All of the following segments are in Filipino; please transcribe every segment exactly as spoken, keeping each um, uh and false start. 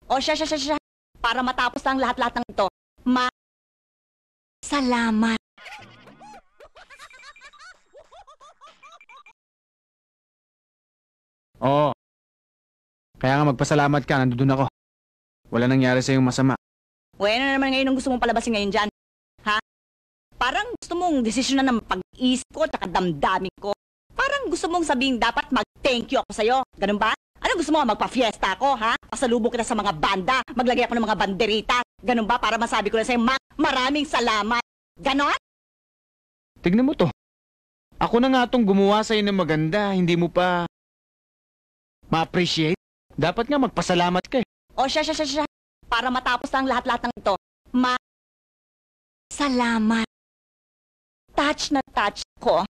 O siya, siya, siya, siya. Para matapos ang lahat-lahat ng ito, ma... Salamat. Oo. Kaya nga magpasalamat ka, nandun ako. Wala nangyari sa'yong masama. Uy, ano naman ngayon ang gusto mong palabasin ngayon dyan? Ha? Parang gusto mong desisyon na ng pag-iisip ko at damdamin ko. Parang gusto mong sabihin dapat mag-thank you ako sa'yo. Ganun ba? Ano gusto mo? Magpa-fiesta ako, ha? Pasalubong kita sa mga banda. Maglagay ako ng mga banderita. Ganun ba? Para masabi ko na sa'yo, ma, maraming salamat. Ganon? Tignan mo to. Ako na nga tong gumawa sa'yo ng maganda, hindi mo pa ma-appreciate. Dapat nga magpasalamat ka eh. O siya, siya, siya, siya. Para matapos ang lahat-lahat ng ito, ma... Salamat. Touch na touch ko.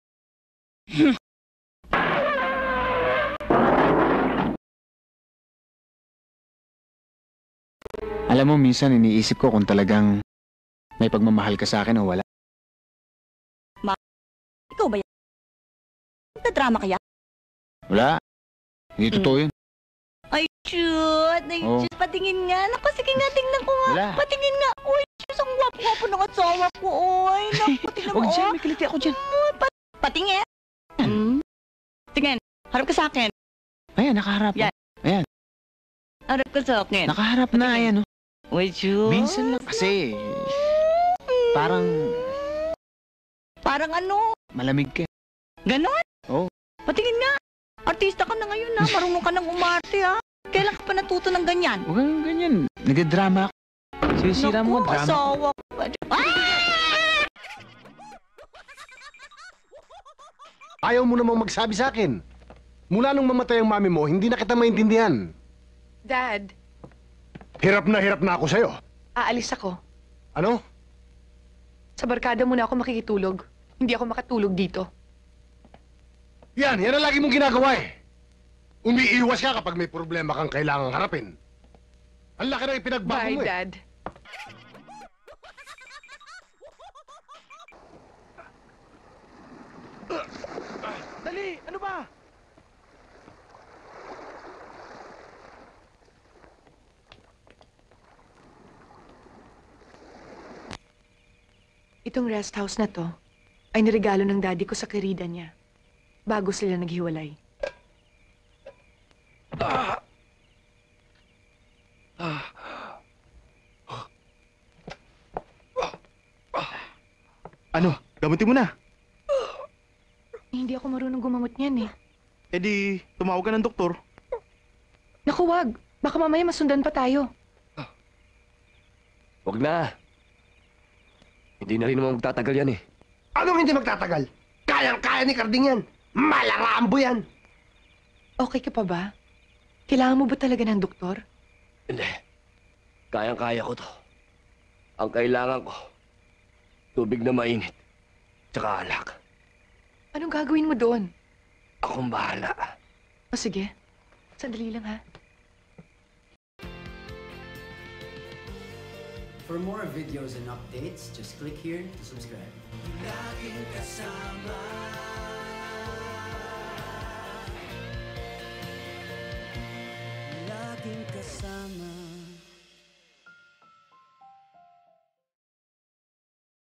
Alam mo, minsan iniisip ko kung talagang may pagmamahal ka sa akin o wala. Ma, ikaw ba yan? Nagdadrama kaya? Wala. Hindi totoo yun. Ay, shoot! Ay, Oh. shoot! Patingin nga! Naku, sige nga, tingnan ko nga! Wala. Patingin nga! Uy, shoot! Ang gwapo-gwapo ng asawa ko! Uy, naku, tingnan mo! Huwag dyan, oh. may kiliti ako dyan. Mm, pat patingin! Mm. Tingin, harap ka sa akin. Ayan, nakaharap. Yan. Ayan, Harap ka sa akin. nakaharap na, ayan. Oh. Uy, shoot! Minsan lang kasi. Parang Parang ano? malamig ka. Ganon? Oo. Patingin nga! Artista ka na ngayon, ha? Marunong ka ng umarte, ha? Kailan ka pa natuto ng ganyan? Huwag kang ganyan. Nagdadrama ako. Sinisira mo Naku, ang drama ko. asawa ko pa. Ah! Ayaw mo namang magsabi sa akin. Mula nung mamatay ang mami mo, hindi na kita maintindihan. Dad, Hirap na hirap na ako sa'yo. aalis ako. Ano? Sa barkada muna ako makikitulog. Hindi ako makatulog dito. Yan, yan ang lagi mong ginagawa eh. Umiiwas ka kapag may problema kang kailangang harapin. Ang laki na ipinagbago Bye, mo eh. Dad. Dali, ano ba? Itong rest house na to ay niregalo ng daddy ko sa kerida niya bago sila naghiwalay. Ano? Gamutin mo na. Eh, hindi ako marunong gumamot niyan eh. E di, tumawag ka ng doktor. Naku, wag. Baka mamaya masundan pa tayo. Huwag na. Hindi na rin naman magtatagal yan eh. Anong hindi magtatagal? Kayang-kaya ni Carding yan. Malarambo yan. Okay ka pa ba? Kailangan mo ba talaga ng doktor? Hindi. Kayang-kaya ko to. Ang kailangan ko, tubig na mainit, tsaka alak. Anong gagawin mo doon? Akong bahala. O sige, sandali lang ha. For more videos and updates, just click here to subscribe.